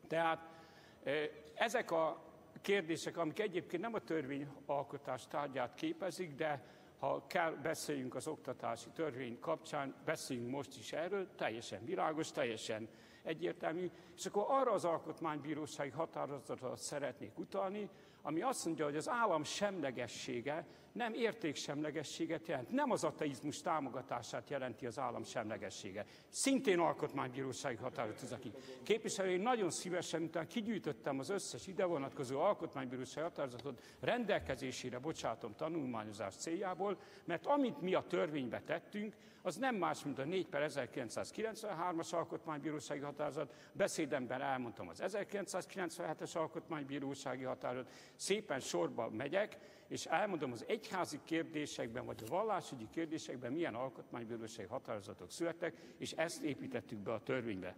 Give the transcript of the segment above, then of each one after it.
Tehát ezek a kérdések, amik egyébként nem a törvényalkotás tárgyát képezik, de ha kell beszéljünk az oktatási törvény kapcsán, beszéljünk most is erről, teljesen világos, teljesen egyértelmű, és akkor arra az alkotmánybírósági határozatra szeretnék utalni, ami azt mondja, hogy az állam semlegessége nem értéksemlegességet jelent, nem az ateizmus támogatását jelenti az állam semlegessége. Szintén alkotmánybírósági határozat az, aki képviselő, én nagyon szívesen, miután kigyűjtöttem az összes ide vonatkozó alkotmánybírósági határozatot, rendelkezésére bocsátom tanulmányozás céljából, mert amit mi a törvénybe tettünk, az nem más, mint a 4/1993-as alkotmánybírósági határozat, beszédemben elmondtam az 1997-es alkotmánybírósági határozat, szépen sorba megyek, és elmondom az egyházi kérdésekben, vagy a vallásügyi kérdésekben milyen alkotmánybírósági határozatok születtek, és ezt építettük be a törvénybe.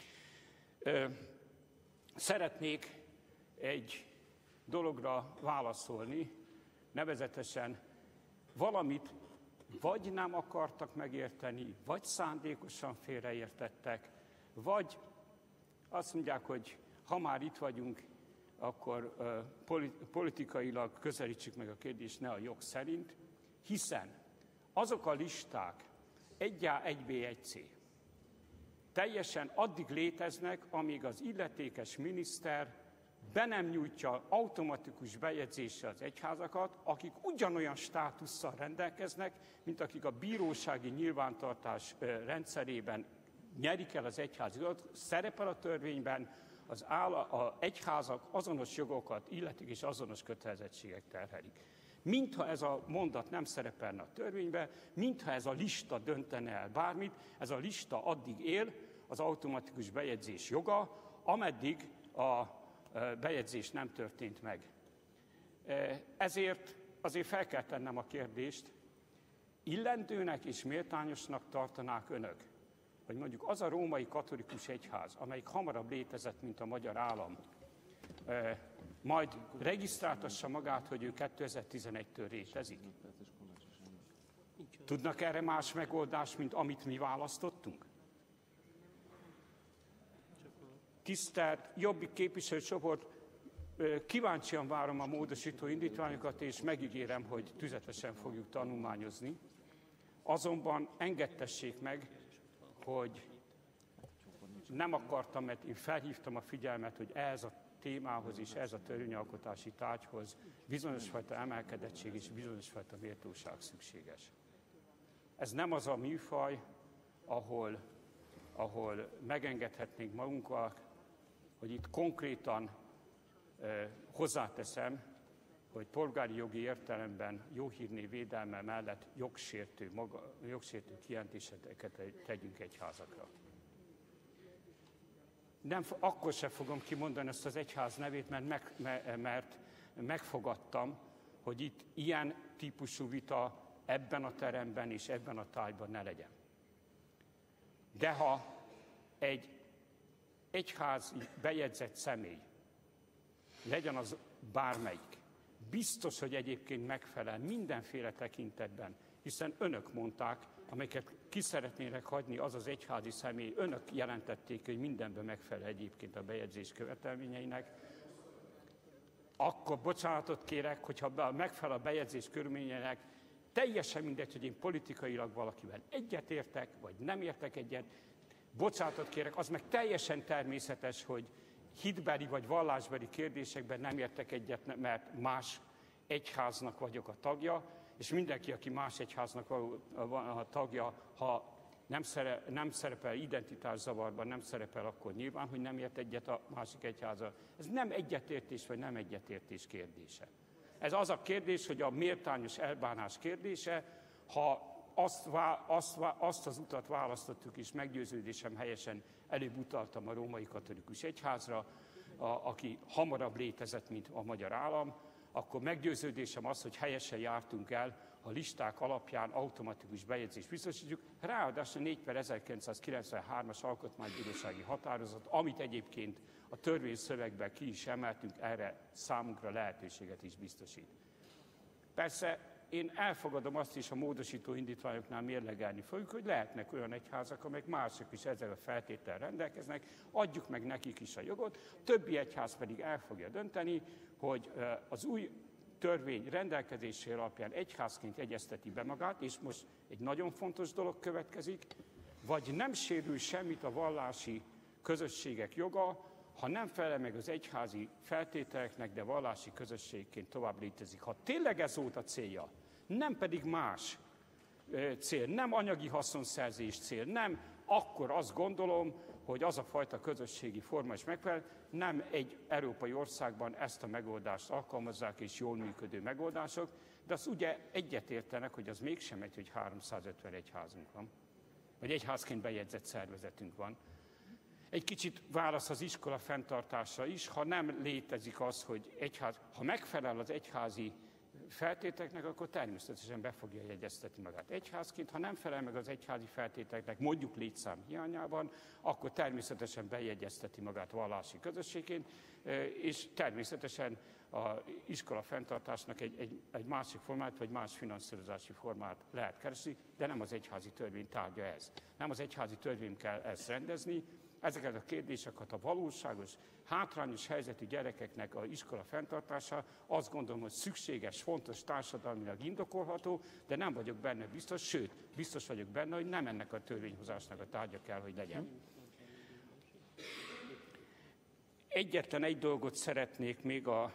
Szeretnék egy dologra válaszolni, nevezetesen valamit vagy nem akartak megérteni, vagy szándékosan félreértettek, vagy azt mondják, hogy ha már itt vagyunk, akkor politikailag közelítsük meg a kérdést, ne a jog szerint, hiszen azok a listák 1A, 1B, 1C teljesen addig léteznek, amíg az illetékes miniszter be nem nyújtja automatikus bejegyzéssel az egyházakat, akik ugyanolyan státusszal rendelkeznek, mint akik a bírósági nyilvántartás rendszerében nyerik el az egyházi adatot, szerepel a törvényben, az egyházak azonos jogokat illetik és azonos kötelezettségek terhelik. Mintha ez a mondat nem szerepelne a törvénybe, mintha ez a lista döntene el bármit, ez a lista addig él, az automatikus bejegyzés joga, ameddig a bejegyzés nem történt meg. Ezért azért fel kell tennem a kérdést, illendőnek és méltányosnak tartanák önök, hogy mondjuk az a római katolikus egyház, amelyik hamarabb létezett, mint a magyar állam, majd regisztráltassa magát, hogy ő 2011-től létezik. Tudnak erre más megoldást, mint amit mi választottunk? Tisztelt Jobbik képviselőcsoport, kíváncsian várom a módosító indítványokat, és megígérem, hogy tüzetesen fogjuk tanulmányozni. Azonban engedtessék meg, hogy nem akartam, mert én felhívtam a figyelmet, hogy ehhez a témához és ehhez a törvényalkotási tárgyhoz bizonyos fajta emelkedettség és bizonyos fajta méltóság szükséges. Ez nem az a műfaj, ahol megengedhetnénk magunkat, hogy itt konkrétan hozzáteszem, hogy polgári jogi értelemben jó hírnév védelme mellett jogsértő kijelentéseket tegyünk egyházakra. Akkor sem fogom kimondani ezt az egyház nevét, mert megfogadtam, hogy itt ilyen típusú vita ebben a teremben és ebben a tájban ne legyen. De ha egy egyházi bejegyzett személy, legyen az bármelyik, biztos, hogy egyébként megfelel mindenféle tekintetben, hiszen önök mondták, amelyeket ki szeretnének hagyni az az egyházi személy, önök jelentették, hogy mindenben megfelel egyébként a bejegyzés követelményeinek, akkor bocsánatot kérek, hogyha megfelel a bejegyzés körülményeinek, teljesen mindegy, hogy én politikailag valakivel egyetértek, vagy nem értek egyet, bocsánatot kérek, az meg teljesen természetes, hogy hitbeli vagy vallásbeli kérdésekben nem értek egyet, mert más egyháznak vagyok a tagja, és mindenki, aki más egyháznak a tagja, ha nem szerepel identitászavarban, nem szerepel, akkor nyilván, hogy nem ért egyet a másik egyházzal. Ez nem egyetértés vagy nem egyetértés kérdése. Ez az a kérdés, hogy a méltányos elbánás kérdése, ha azt az utat választottuk, és meggyőződésem helyesen előbb utaltam a római katolikus egyházra, aki hamarabb létezett, mint a magyar állam, akkor meggyőződésem az, hogy helyesen jártunk el, a listák alapján automatikus bejegyzést biztosítjuk, ráadásul 4/1993-as alkotmánybírósági határozat, amit egyébként a törvényszövegben ki is emeltünk, erre számunkra lehetőséget is biztosít. Persze én elfogadom azt is, a módosító indítványoknál mérlegelni fogjuk, hogy lehetnek olyan egyházak, amelyek mások is ezzel a feltétellel rendelkeznek, adjuk meg nekik is a jogot, többi egyház pedig el fogja dönteni, hogy az új törvény rendelkezésé alapján egyházként jegyezteti be magát, és most egy nagyon fontos dolog következik, vagy nem sérül semmit a vallási közösségek joga, ha nem felel meg az egyházi feltételeknek, de vallási közösségként tovább létezik. Ha tényleg ez volt a célja, nem pedig más cél, nem anyagi haszonszerzés cél, nem, akkor azt gondolom, hogy az a fajta közösségi forma is megfelel, nem egy európai országban ezt a megoldást alkalmazzák, és jól működő megoldások, de azt ugye egyetértenek, hogy az mégsem egy, hogy 350 egyházunk van, vagy egyházként bejegyzett szervezetünk van. Egy kicsit válasz az iskola fenntartása is, ha nem létezik az, hogy egyház, ha megfelel az egyházi feltételeknek, akkor természetesen be fogja jegyeztetni magát egyházként, ha nem felel meg az egyházi feltételeknek, mondjuk létszám hiányában, akkor természetesen bejegyezteti magát vallási közösségként, és természetesen az iskola fenntartásnak egy másik formát, vagy más finanszírozási formát lehet keresni, de nem az egyházi törvény tárgya ez. Nem az egyházi törvény kell ezt rendezni, ezeket a kérdéseket a valóságos, hátrányos helyzetű gyerekeknek az iskola fenntartása, azt gondolom, hogy szükséges, fontos, társadalmilag indokolható, de nem vagyok benne biztos, sőt, biztos vagyok benne, hogy nem ennek a törvényhozásnak a tárgya kell, hogy legyen. Egyetlen egy dolgot szeretnék még a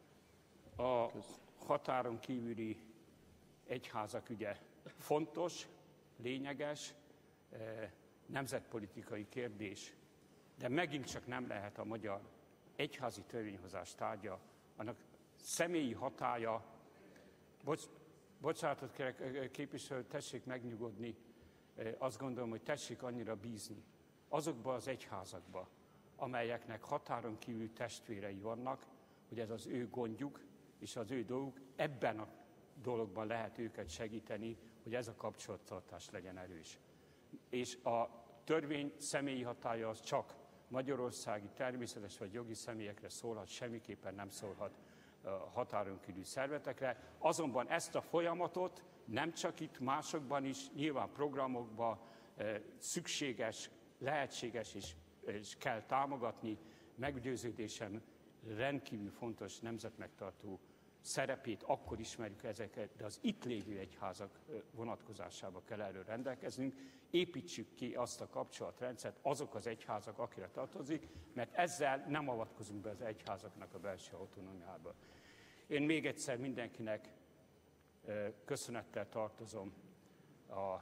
határon kívüli egyházak ügye. Fontos, lényeges, nemzetpolitikai kérdés, de megint csak nem lehet a magyar egyházi törvényhozás tárgya, annak személyi hatálya, bocsánatot kérek, képviselő, tessék megnyugodni, azt gondolom, hogy tessék annyira bízni azokba az egyházakba, amelyeknek határon kívül testvérei vannak, hogy ez az ő gondjuk és az ő dolguk, ebben a dologban lehet őket segíteni, hogy ez a kapcsolattartás legyen erős. És a törvény személyi hatálya az csak magyarországi természetes vagy jogi személyekre szólhat, semmiképpen nem szólhat határon kívüli szervezetekre. Azonban ezt a folyamatot nem csak itt, másokban is, nyilván programokban szükséges, lehetséges és kell támogatni. Meggyőződésem rendkívül fontos nemzetmegtartó szerepét akkor ismerjük ezeket, de az itt lévő egyházak vonatkozásába kell erről rendelkeznünk. Építsük ki azt a kapcsolatrendszert, azok az egyházak, akire tartozik, mert ezzel nem avatkozunk be az egyházaknak a belső autonómiába. Én még egyszer mindenkinek köszönettel tartozom a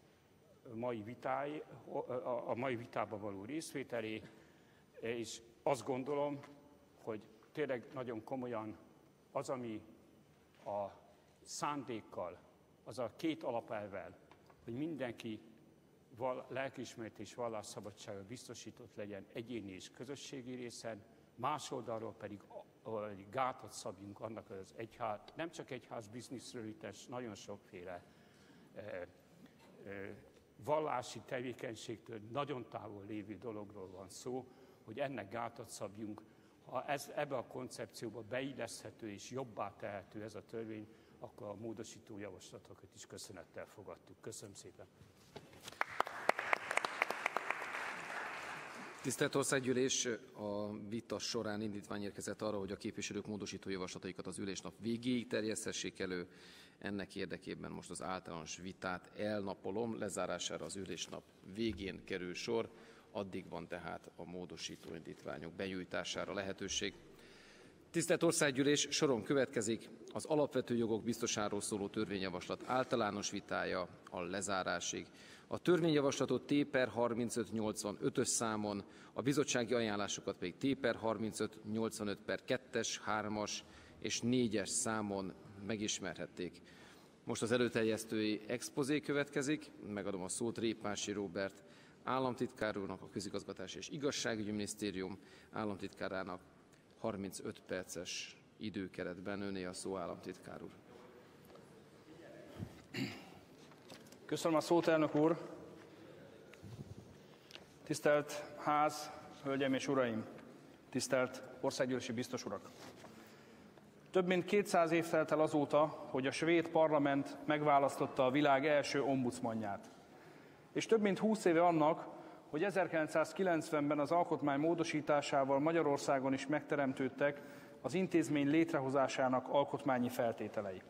mai vitában való részvételé, és azt gondolom, hogy tényleg nagyon komolyan az, ami a szándékkal, az a két alapelvvel, hogy mindenki lelkiismeret és vallásszabadsága biztosított legyen egyéni és közösségi részen, más oldalról pedig gátat szabjunk annak, hogy az egyház, nem csak egyház bizniszről, itt nagyon sokféle vallási tevékenységtől nagyon távol lévő dologról van szó, hogy ennek gátat szabjunk. Ha ebbe a koncepcióba beilleszthető és jobbá tehető ez a törvény, akkor a módosító javaslatokat is köszönettel fogadtuk. Köszönöm szépen! Tisztelt Országgyűlés, a vita során indítvány érkezett arra, hogy a képviselők módosító javaslataikat az ülésnap végéig terjesztessék elő. Ennek érdekében most az általános vitát elnapolom, lezárására az ülésnap végén kerül sor, addig van tehát a módosító indítványok benyújtására lehetőség. Tisztelt Országgyűlés, soron következik az alapvető jogok biztosáról szóló törvényjavaslat általános vitája a lezárásig. A törvényjavaslatot T/3585-ös számon, a bizottsági ajánlásokat pedig T/3585/2-es, 3-as és 4-es számon megismerhették. Most az előterjesztői expozé következik, megadom a szót Répási Róbert államtitkár úrnak, a Közigazgatási és Igazságügyi Minisztérium államtitkárának. 35 perces időkeretben öné a szó, államtitkár úr. Köszönöm a szót, elnök úr! Tisztelt Ház, hölgyeim és uraim! Tisztelt országgyűlési biztos urak! Több mint 200 év telt el azóta, hogy a svéd parlament megválasztotta a világ első ombudsmanját. És több mint 20 éve annak, hogy 1990-ben az alkotmány módosításával Magyarországon is megteremtődtek az intézmény létrehozásának alkotmányi feltételei.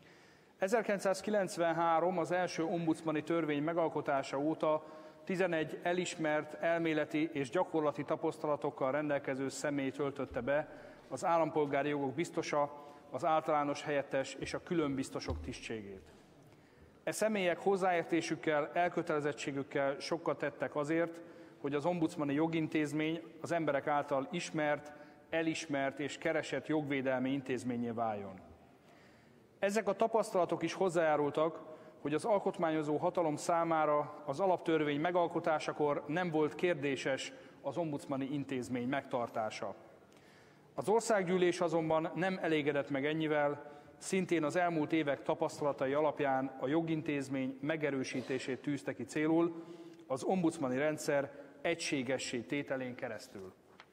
1993 az első ombudsmani törvény megalkotása óta 11 elismert elméleti és gyakorlati tapasztalatokkal rendelkező személy töltötte be az állampolgári jogok biztosa, az általános helyettes és a külön biztosok tisztségét. E személyek hozzáértésükkel, elkötelezettségükkel sokat tettek azért, hogy az ombudsmani jogintézmény az emberek által ismert, elismert és keresett jogvédelmi intézménnyé váljon. Ezek a tapasztalatok is hozzájárultak, hogy az alkotmányozó hatalom számára az alaptörvény megalkotásakor nem volt kérdéses az ombudsmani intézmény megtartása. Az országgyűlés azonban nem elégedett meg ennyivel, szintén az elmúlt évek tapasztalatai alapján a jogintézmény megerősítését tűzte ki célul az ombudsmani rendszer egységessé tételén keresztül.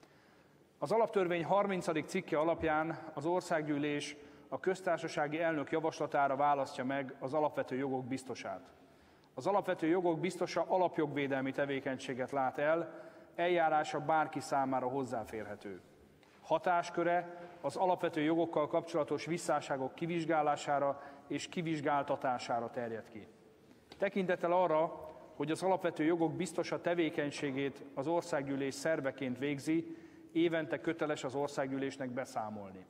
Az alaptörvény 30. cikke alapján az országgyűlés a köztársasági elnök javaslatára választja meg az alapvető jogok biztosát. Az alapvető jogok biztosa alapjogvédelmi tevékenységet lát el, eljárása bárki számára hozzáférhető. Hatásköre az alapvető jogokkal kapcsolatos visszáságok kivizsgálására és kivizsgáltatására terjed ki. Tekintettel arra, hogy az alapvető jogok biztosa tevékenységét az országgyűlés szerveként végzi, évente köteles az országgyűlésnek beszámolni.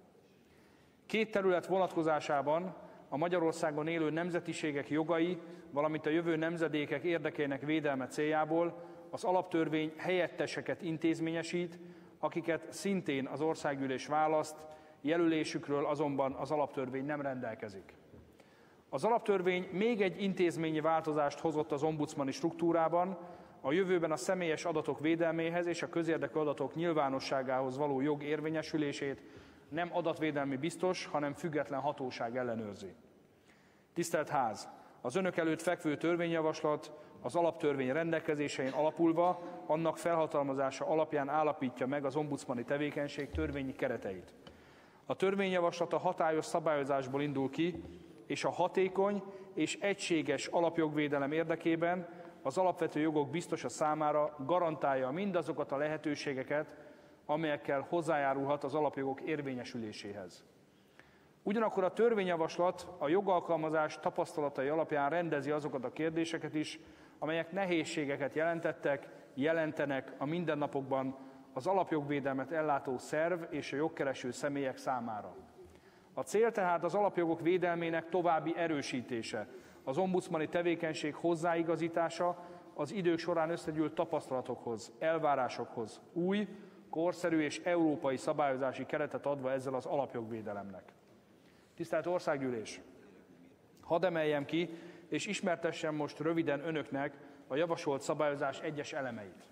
Két terület vonatkozásában a Magyarországon élő nemzetiségek jogai, valamint a jövő nemzedékek érdekeinek védelme céljából az alaptörvény helyetteseket intézményesít, akiket szintén az országgyűlés választ, jelölésükről azonban az alaptörvény nem rendelkezik. Az alaptörvény még egy intézményi változást hozott az ombudsmani struktúrában, a jövőben a személyes adatok védelméhez és a közérdekű adatok nyilvánosságához való jog érvényesülését nem adatvédelmi biztos, hanem független hatóság ellenőrzi. Tisztelt Ház! Az önök előtt fekvő törvényjavaslat az alaptörvény rendelkezésein alapulva annak felhatalmazása alapján állapítja meg az ombudsmani tevékenység törvényi kereteit. A törvényjavaslat a hatályos szabályozásból indul ki, és a hatékony és egységes alapjogvédelem érdekében az alapvető jogok biztosa számára garantálja mindazokat a lehetőségeket, amelyekkel hozzájárulhat az alapjogok érvényesüléséhez. Ugyanakkor a törvényjavaslat a jogalkalmazás tapasztalatai alapján rendezi azokat a kérdéseket is, amelyek nehézségeket jelentettek, jelentenek a mindennapokban az alapjogvédelmet ellátó szerv és a jogkereső személyek számára. A cél tehát az alapjogok védelmének további erősítése, az ombudsmani tevékenység hozzáigazítása az idők során összegyűlt tapasztalatokhoz, elvárásokhoz, új, korszerű és európai szabályozási keretet adva ezzel az alapjogvédelemnek. Tisztelt Országgyűlés! Hadd emeljem ki, és ismertessem most röviden önöknek a javasolt szabályozás egyes elemeit.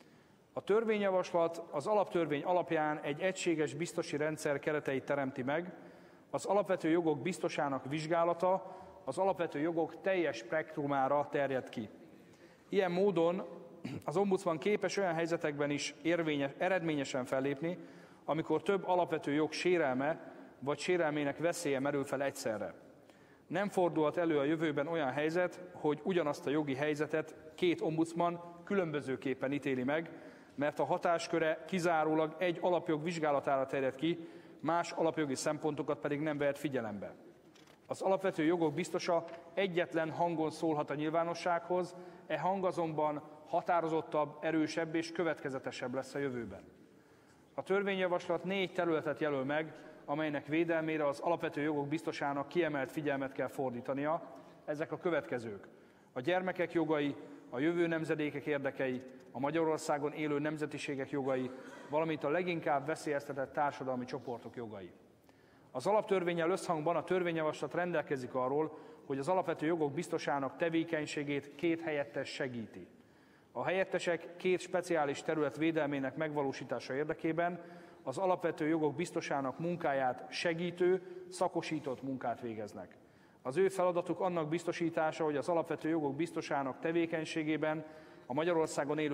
A törvényjavaslat az alaptörvény alapján egy egységes biztosi rendszer kereteit teremti meg, az alapvető jogok biztosának vizsgálata az alapvető jogok teljes spektrumára terjed ki. Ilyen módon az ombudsman képes olyan helyzetekben is eredményesen fellépni, amikor több alapvető jog sérelme vagy sérelmének veszélye merül fel egyszerre. Nem fordulhat elő a jövőben olyan helyzet, hogy ugyanazt a jogi helyzetet két ombudsman különbözőképpen ítéli meg, mert a hatásköre kizárólag egy alapjog vizsgálatára terjed ki, más alapjogi szempontokat pedig nem vehet figyelembe. Az alapvető jogok biztosa egyetlen hangon szólhat a nyilvánossághoz, e hang azonban határozottabb, erősebb és következetesebb lesz a jövőben. A törvényjavaslat 4 területet jelöl meg, amelynek védelmére az alapvető jogok biztosának kiemelt figyelmet kell fordítania. Ezek a következők: a gyermekek jogai, a jövő nemzedékek érdekei, a Magyarországon élő nemzetiségek jogai, valamint a leginkább veszélyeztetett társadalmi csoportok jogai. Az alaptörvénnyel összhangban a törvényjavaslat rendelkezik arról, hogy az alapvető jogok biztosának tevékenységét 2 helyettes segíti. A helyettesek 2 speciális terület védelmének megvalósítása érdekében az alapvető jogok biztosának munkáját segítő, szakosított munkát végeznek. Az ő feladatuk annak biztosítása, hogy az alapvető jogok biztosának tevékenységében a Magyarországon élő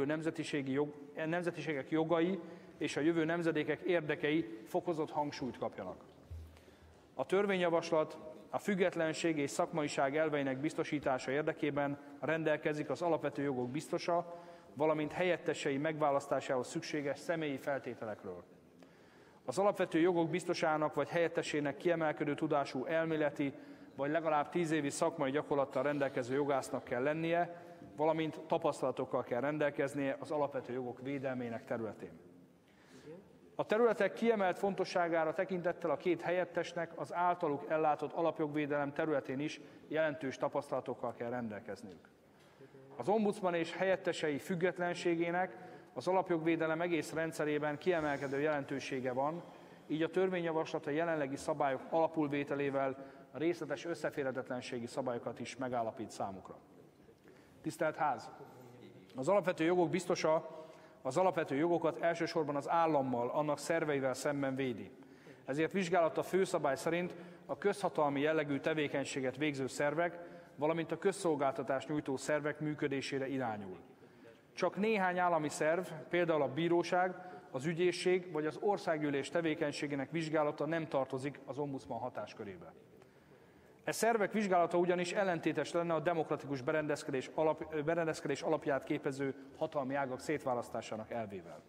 nemzetiségek jogai és a jövő nemzedékek érdekei fokozott hangsúlyt kapjanak. A törvényjavaslat a függetlenség és szakmaiság elveinek biztosítása érdekében rendelkezik az alapvető jogok biztosa, valamint helyettesei megválasztásához szükséges személyi feltételekről. Az alapvető jogok biztosának vagy helyettesének kiemelkedő tudású elméleti, vagy legalább 10 évi szakmai gyakorlattal rendelkező jogásznak kell lennie, valamint tapasztalatokkal kell rendelkeznie az alapvető jogok védelmének területén. A területek kiemelt fontosságára tekintettel a két helyettesnek az általuk ellátott alapjogvédelem területén is jelentős tapasztalatokkal kell rendelkezniük. Az ombudsman és helyettesei függetlenségének az alapjogvédelem egész rendszerében kiemelkedő jelentősége van, így a törvényjavaslat a jelenlegi szabályok alapulvételével a részletes összeférhetetlenségi szabályokat is megállapít számukra. Tisztelt Ház! Az alapvető jogok biztosa az alapvető jogokat elsősorban az állammal, annak szerveivel szemben védi. Ezért vizsgálata főszabály szerint a közhatalmi jellegű tevékenységet végző szervek, valamint a közszolgáltatást nyújtó szervek működésére irányul. Csak néhány állami szerv, például a bíróság, az ügyészség vagy az országgyűlés tevékenységének vizsgálata nem tartozik az ombudsman hatáskörébe. E szervek vizsgálata ugyanis ellentétes lenne a demokratikus berendezkedés alapját képező hatalmi ágak szétválasztásának elvével.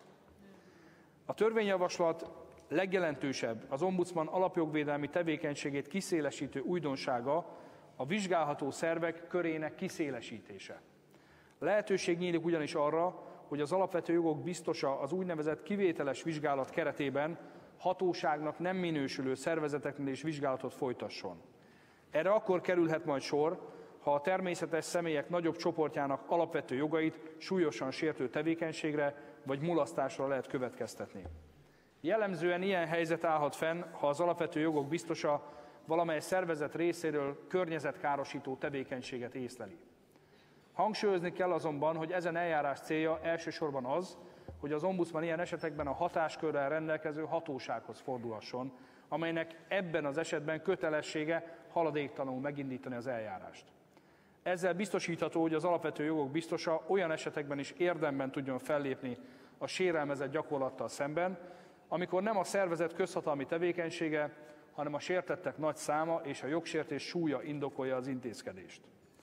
A törvényjavaslat legjelentősebb, az ombudsman alapjogvédelmi tevékenységét kiszélesítő újdonsága a vizsgálható szervek körének kiszélesítése. Lehetőség nyílik ugyanis arra, hogy az alapvető jogok biztosa az úgynevezett kivételes vizsgálat keretében hatóságnak nem minősülő szervezeteknél is vizsgálatot folytasson. Erre akkor kerülhet majd sor, ha a természetes személyek nagyobb csoportjának alapvető jogait súlyosan sértő tevékenységre vagy mulasztásra lehet következtetni. Jellemzően ilyen helyzet állhat fenn, ha az alapvető jogok biztosa valamely szervezet részéről környezetkárosító tevékenységet észleli. Hangsúlyozni kell azonban, hogy ezen eljárás célja elsősorban az, hogy az ombudsman ilyen esetekben a hatáskörrel rendelkező hatósághoz fordulhasson, amelynek ebben az esetben kötelessége haladéktalanul megindítani az eljárást. Ezzel biztosítható, hogy az alapvető jogok biztosa olyan esetekben is érdemben tudjon fellépni a sérelmezett gyakorlattal szemben, amikor nem a szervezet közhatalmi tevékenysége, hanem a sértettek nagy száma és a jogsértés súlya indokolja az intézkedést.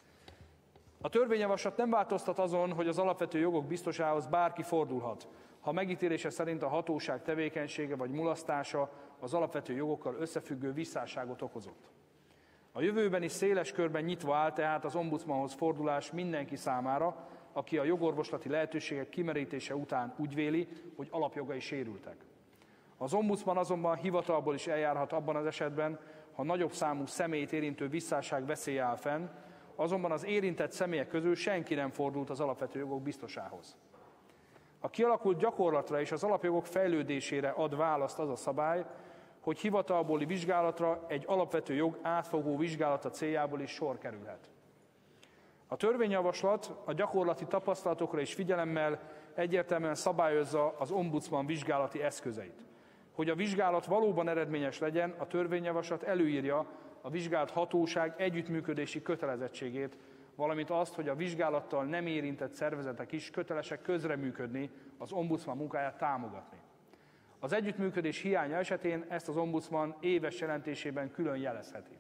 A törvényjavaslat nem változtat azon, hogy az alapvető jogok biztosához bárki fordulhat, ha megítélése szerint a hatóság tevékenysége vagy mulasztása az alapvető jogokkal összefüggő visszásságot okozott. A jövőben is széles körben nyitva áll tehát az ombudsmanhoz fordulás mindenki számára, aki a jogorvoslati lehetőségek kimerítése után úgy véli, hogy alapjogai sérültek. Az ombudsman azonban hivatalból is eljárhat abban az esetben, ha nagyobb számú személyt érintő visszásság veszélye áll fenn, azonban az érintett személyek közül senki nem fordult az alapvető jogok biztosához. A kialakult gyakorlatra és az alapjogok fejlődésére ad választ az a szabály, hogy hivatalbóli vizsgálatra egy alapvető jog átfogó vizsgálata céljából is sor kerülhet. A törvényjavaslat a gyakorlati tapasztalatokra is figyelemmel egyértelműen szabályozza az ombudsman vizsgálati eszközeit. Hogy a vizsgálat valóban eredményes legyen, a törvényjavaslat előírja a vizsgált hatóság együttműködési kötelezettségét, valamint azt, hogy a vizsgálattal nem érintett szervezetek is kötelesek közreműködni, az ombudsman munkáját támogatni. Az együttműködés hiánya esetén ezt az ombudsman éves jelentésében külön jelezheti.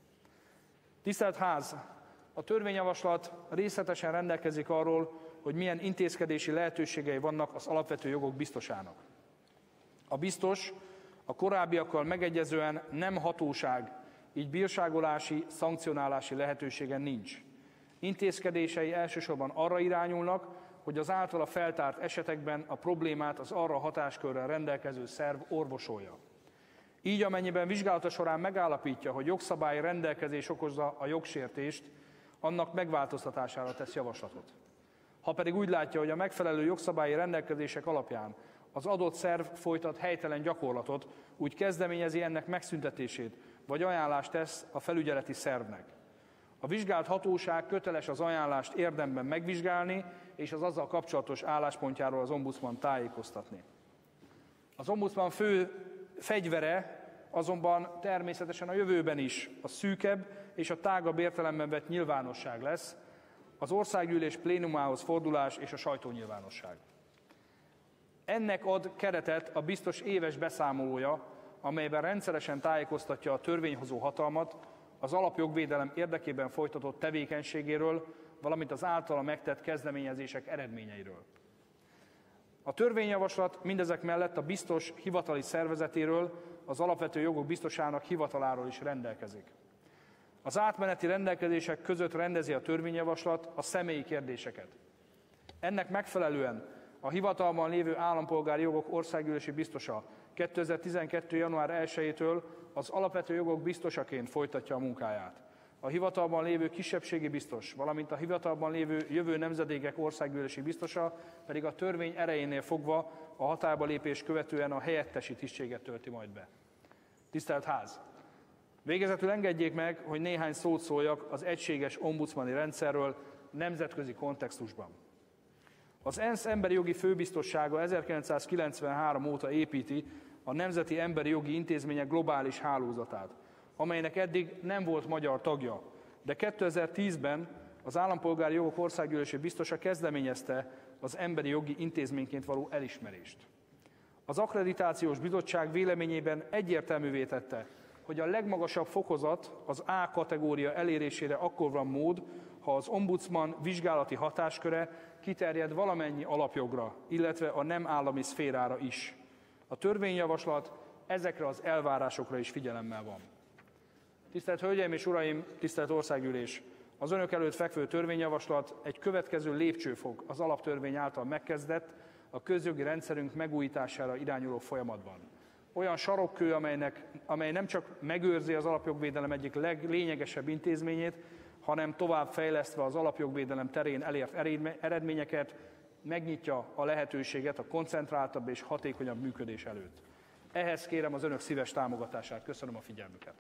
Tisztelt Ház! A törvényjavaslat részletesen rendelkezik arról, hogy milyen intézkedési lehetőségei vannak az alapvető jogok biztosának. A biztos a korábbiakkal megegyezően nem hatóság, így bírságolási, szankcionálási lehetősége nincs. Intézkedései elsősorban arra irányulnak, hogy az általa feltárt esetekben a problémát az arra hatáskörrel rendelkező szerv orvosolja. Így amennyiben vizsgálata során megállapítja, hogy jogszabályi rendelkezés okozza a jogsértést, annak megváltoztatására tesz javaslatot. Ha pedig úgy látja, hogy a megfelelő jogszabályi rendelkezések alapján az adott szerv folytat helytelen gyakorlatot, úgy kezdeményezi ennek megszüntetését, vagy ajánlást tesz a felügyeleti szervnek. A vizsgált hatóság köteles az ajánlást érdemben megvizsgálni, és az azzal kapcsolatos álláspontjáról az ombudsman tájékoztatni. Az ombudsman fő fegyvere azonban természetesen a jövőben is a szűkebb és a tágabb értelemben vett nyilvánosság lesz, az országgyűlés plénumához fordulás és a sajtónyilvánosság. Ennek ad keretet a biztos éves beszámolója, amelyben rendszeresen tájékoztatja a törvényhozó hatalmat az alapjogvédelem érdekében folytatott tevékenységéről, valamint az általa megtett kezdeményezések eredményeiről. A törvényjavaslat mindezek mellett a biztos hivatali szervezetéről, az alapvető jogok biztosának hivataláról is rendelkezik. Az átmeneti rendelkezések között rendezi a törvényjavaslat a személyi kérdéseket. Ennek megfelelően a hivatalban lévő állampolgári jogok országgyűlési biztosa 2012. január 1-től az alapvető jogok biztosaként folytatja a munkáját. A hivatalban lévő kisebbségi biztos, valamint a hivatalban lévő jövő nemzedékek országgyűlési biztosa pedig a törvény erejénél fogva a hatályba lépés követően a helyettesi tisztséget tölti majd be. Tisztelt Ház! Végezetül engedjék meg, hogy néhány szót szóljak az egységes ombudsmani rendszerről nemzetközi kontextusban. Az ENSZ emberi jogi főbiztossága 1993 óta építi a Nemzeti Emberi Jogi Intézmények globális hálózatát, amelynek eddig nem volt magyar tagja, de 2010-ben az Állampolgári Jogok Országgyűlési Biztosa kezdeményezte az emberi jogi intézményként való elismerést. Az Akkreditációs Bizottság véleményében egyértelművé tette, hogy a legmagasabb fokozat, az A kategória elérésére akkor van mód, ha az ombudsman vizsgálati hatásköre kiterjed valamennyi alapjogra, illetve a nem állami szférára is. A törvényjavaslat ezekre az elvárásokra is figyelemmel van. Tisztelt Hölgyeim és Uraim, tisztelt Országgyűlés! Az önök előtt fekvő törvényjavaslat egy következő lépcsőfok az alaptörvény által megkezdett, a közjogi rendszerünk megújítására irányuló folyamatban. Olyan sarokkő, amely nem csak megőrzi az alapjogvédelem egyik leglényegesebb intézményét, hanem tovább fejlesztve az alapjogvédelem terén elért eredményeket, megnyitja a lehetőséget a koncentráltabb és hatékonyabb működés előtt. Ehhez kérem az önök szíves támogatását. Köszönöm a figyelmüket.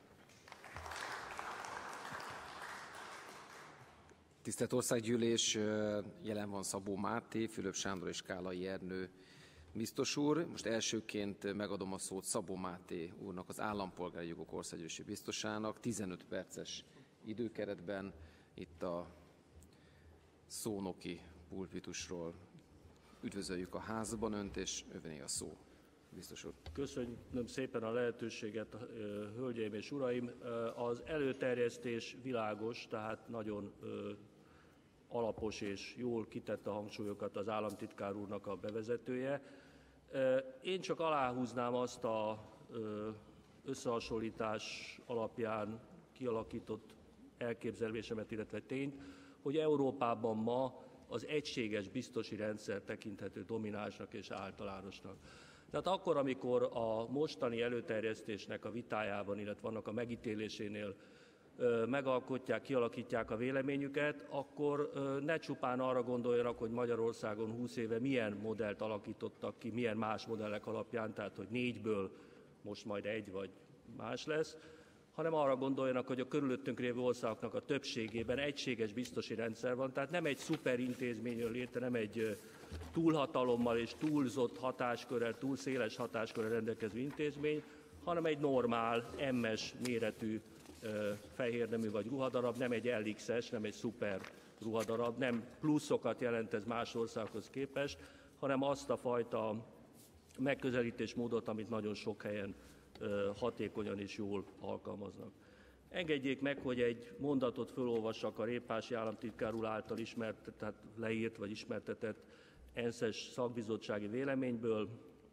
Tisztelt Országgyűlés, jelen van Szabó Máté, Fülöp Sándor és Kálai Ernő biztos úr. Most elsőként megadom a szót Szabó Máté úrnak, az Állampolgári Jogok Országgyűlési Biztosának 15 perces időkeretben itt a szónoki pulpitusról. Üdvözöljük a házban önt, és övé a szó. Biztos úr. Köszönöm szépen a lehetőséget, hölgyeim és uraim. Az előterjesztés világos, tehát nagyon alapos és jól kitette a hangsúlyokat az államtitkár úrnak a bevezetője. Én csak aláhúznám azt az összehasonlítás alapján kialakított elképzelésemet, illetve tényt, hogy Európában ma az egységes biztosi rendszer tekinthető dominánsnak és általánosnak. Tehát akkor, amikor a mostani előterjesztésnek a vitájában, illetve annak a megítélésénél megalkotják, kialakítják a véleményüket, akkor ne csupán arra gondoljanak, hogy Magyarországon 20 éve milyen modellt alakítottak ki, milyen más modellek alapján, tehát hogy 4-ből most majd 1 vagy más lesz, hanem arra gondoljanak, hogy a körülöttünk lévő országoknak a többségében egységes biztosi rendszer van, tehát nem egy szuperintézmény jön létre, nem egy túlhatalommal és túlzott hatáskörrel, túl széles hatáskörrel rendelkező intézmény, hanem egy normál, MS méretű fehérnemű vagy ruhadarab, nem egy LXS, nem egy szuper ruhadarab, nem pluszokat jelent ez más országhoz képest, hanem azt a fajta megközelítésmódot, amit nagyon sok helyen hatékonyan és jól alkalmaznak. Engedjék meg, hogy egy mondatot felolvassak a Répási államtitkár úr által leírt vagy ismertetett ENSZ-es szakbizottsági véleményből.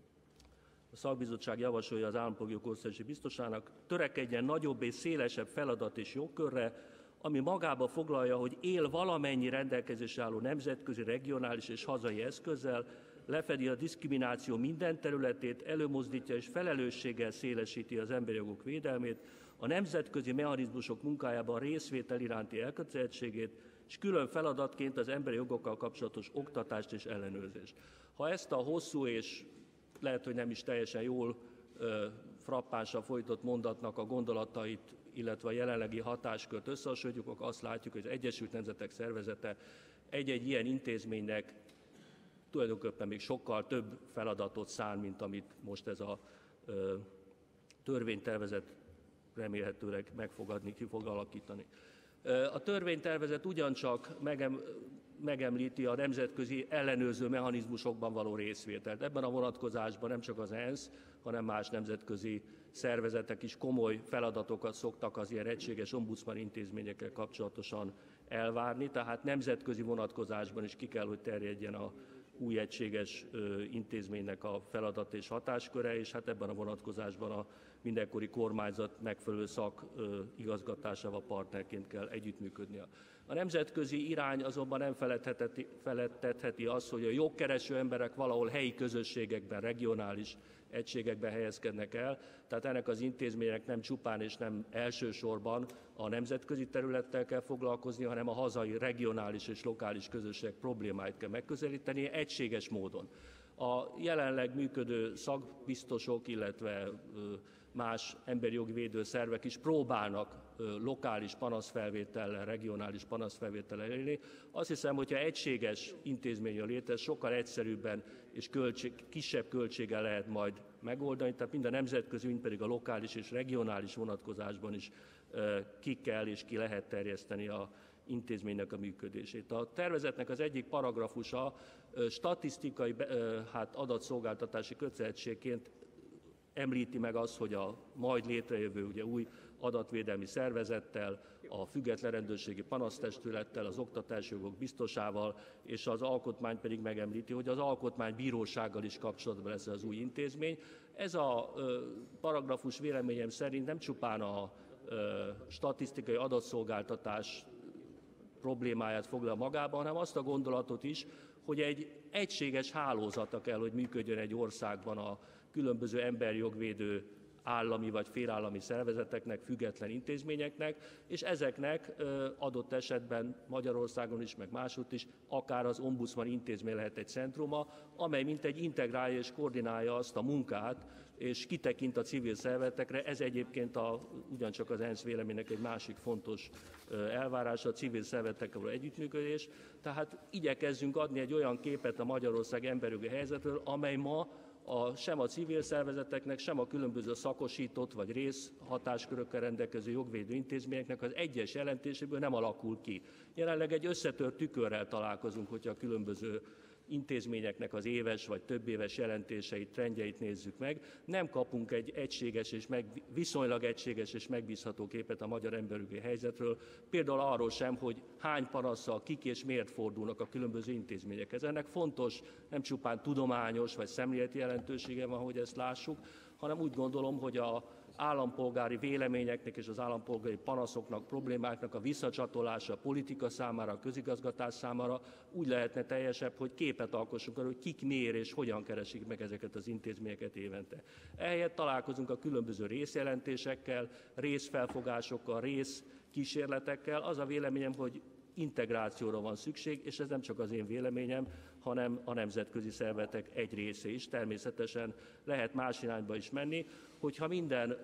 A szakbizottság javasolja az Állampolgári Jogok Országgyűlési Biztosának, törekedjen nagyobb és szélesebb feladat és jogkörre, ami magába foglalja, hogy él valamennyi rendelkezésre álló nemzetközi, regionális és hazai eszközzel, lefedi a diszkrimináció minden területét, előmozdítja és felelősséggel szélesíti az emberi jogok védelmét, a nemzetközi mechanizmusok munkájában részvétel iránti elkötelezettségét, és külön feladatként az emberi jogokkal kapcsolatos oktatást és ellenőrzést. Ha ezt a hosszú és lehet, hogy nem is teljesen jól frappánsan folytott mondatnak a gondolatait, illetve a jelenlegi hatáskört összehasonlítjuk, akkor azt látjuk, hogy az Egyesült Nemzetek Szervezete egy-egy ilyen intézménynek tulajdonképpen még sokkal több feladatot szán, mint amit most ez a törvénytervezet remélhetőleg megfogadni, ki fog alakítani. A törvénytervezet ugyancsak megemlíti a nemzetközi ellenőrző mechanizmusokban való részvételt. Ebben a vonatkozásban nem csak az ENSZ, hanem más nemzetközi szervezetek is komoly feladatokat szoktak az ilyen egységes ombudsman intézményekkel kapcsolatosan elvárni, tehát nemzetközi vonatkozásban is ki kell, hogy terjedjen a új egységes intézménynek a feladat és hatásköre, és hát ebben a vonatkozásban a mindenkori kormányzat megfelelő szakigazgatásával partnerként kell együttműködnie. A nemzetközi irány azonban nem feledhetheti azt, hogy a jogkereső emberek valahol helyi közösségekben, regionális egységekben helyezkednek el, tehát ennek az intézménynek nem csupán és nem elsősorban a nemzetközi területtel kell foglalkozni, hanem a hazai, regionális és lokális közösségek problémáit kell megközelíteni egységes módon. A jelenleg működő szakbiztosok, illetve más emberi jogi védőszervek is próbálnak lokális panaszfelvétellel, regionális panaszfelvétellel élni. Azt hiszem, hogyha egységes intézmény jön létre, sokkal egyszerűbben és kisebb költséggel lehet majd megoldani, tehát mind a nemzetközi, mind pedig a lokális és regionális vonatkozásban is ki kell és ki lehet terjeszteni a intézménynek a működését. A tervezetnek az egyik paragrafusa statisztikai adatszolgáltatási kötelezettségként említi meg azt, hogy a majd létrejövő ugye, új adatvédelmi szervezettel, a független rendőrségi panasztestülettel, az oktatási jogok biztosával, és az alkotmány pedig megemlíti, hogy az alkotmánybírósággal is kapcsolatban lesz az új intézmény. Ez a paragrafus véleményem szerint nem csupán a statisztikai adatszolgáltatás problémáját foglal magába, hanem azt a gondolatot is, hogy egy egységes hálózata kell, hogy működjön egy országban a különböző emberjogvédő állami vagy félállami szervezeteknek, független intézményeknek, és ezeknek adott esetben Magyarországon is, meg másutt is, akár az ombudsman intézmény lehet egy centruma, amely mintegy integrálja és koordinálja azt a munkát, és kitekint a civil szervezetekre. Ez egyébként ugyancsak az ENSZ véleménynek egy másik fontos elvárása, a civil szervezetekkel való együttműködés. Tehát igyekezzünk adni egy olyan képet a Magyarország emberjogi helyzetről, amely ma sem a civil szervezeteknek, sem a különböző szakosított vagy részhatáskörökkel rendelkező jogvédő intézményeknek az egyes jelentéséből nem alakul ki. Jelenleg egy összetört tükörrel találkozunk, hogyha a különböző intézményeknek az éves vagy többéves jelentéseit, trendjeit nézzük meg. Nem kapunk egy egységes és viszonylag egységes és megbízható képet a magyar emberjogi helyzetről, például arról sem, hogy hány panasszal kik és miért fordulnak a különböző intézményekhez. Ennek fontos, nem csupán tudományos vagy szemléleti jelentősége van, hogy ezt lássuk, hanem úgy gondolom, hogy az állampolgári véleményeknek és az állampolgári panaszoknak, problémáknak a visszacsatolása a politika számára, a közigazgatás számára úgy lehetne teljesebb, hogy képet alkossunk arról, hogy kik miért és hogyan keresik meg ezeket az intézményeket évente. Ehelyett találkozunk a különböző részjelentésekkel, részfelfogásokkal, részkísérletekkel. Az a véleményem, hogy integrációra van szükség, és ez nem csak az én véleményem, hanem a nemzetközi szervezetek egy része is. Természetesen lehet más irányba is menni, hogyha minden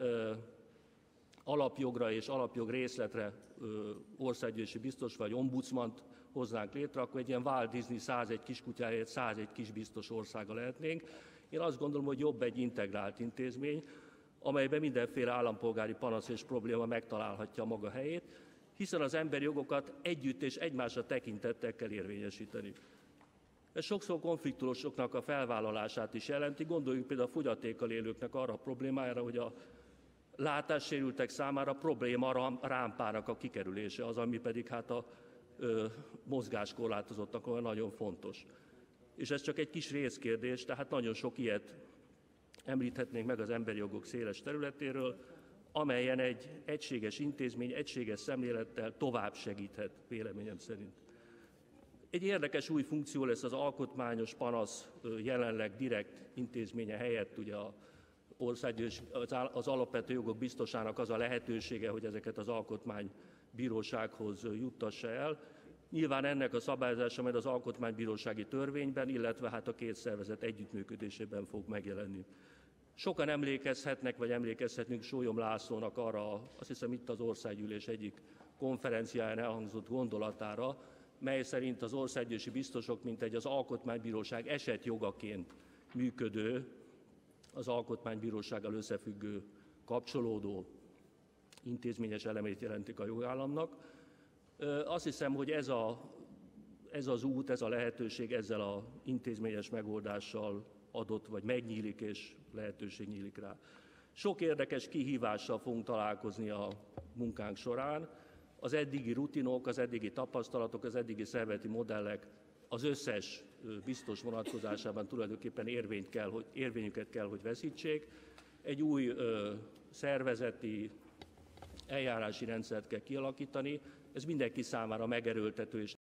alapjogra és alapjog részletre országgyűlési biztos vagy ombudsmant hoznánk létre, akkor egy ilyen Walt Disney 101 kiskutyáért 101 kis biztos országa lehetnénk. Én azt gondolom, hogy jobb egy integrált intézmény, amelyben mindenféle állampolgári panasz és probléma megtalálhatja maga helyét, hiszen az emberi jogokat együtt és egymásra tekintettel kell érvényesíteni. Ez sokszor konfliktusoknak a felvállalását is jelenti. Gondoljunk például a fogyatékkal élőknek arra a problémájára, hogy a látássérültek számára probléma rámpának a kikerülése, az, ami pedig hát a mozgáskorlátozottakon nagyon fontos. És ez csak egy kis részkérdés, tehát nagyon sok ilyet említhetnénk meg az emberi jogok széles területéről, amelyen egy egységes intézmény, egységes szemlélettel tovább segíthet, véleményem szerint. Egy érdekes új funkció lesz az alkotmányos panasz jelenleg direkt intézménye helyett, ugye az alapvető jogok biztosának az a lehetősége, hogy ezeket az alkotmánybírósághoz juttassa el. Nyilván ennek a szabályozása majd az alkotmánybírósági törvényben, illetve hát a két szervezet együttműködésében fog megjelenni. Sokan emlékezhetnek, vagy emlékezhetünk Sólyom Lászlónak arra, azt hiszem itt az országgyűlés egyik konferenciáján elhangzott gondolatára, mely szerint az országgyűlési biztosok mintegy az alkotmánybíróság esetjogaként működő, az alkotmánybírósággal összefüggő, kapcsolódó intézményes elemét jelentik a jogállamnak. Azt hiszem, hogy ez az út, ez a lehetőség ezzel az intézményes megoldással adott, vagy megnyílik, és lehetőség nyílik rá. Sok érdekes kihívással fogunk találkozni a munkánk során. Az eddigi rutinok, az eddigi tapasztalatok, az eddigi szervezeti modellek az összes biztos vonatkozásában tulajdonképpen érvényüket kell, hogy veszítsék. Egy új szervezeti, eljárási rendszert kell kialakítani. Ez mindenki számára megerőltető és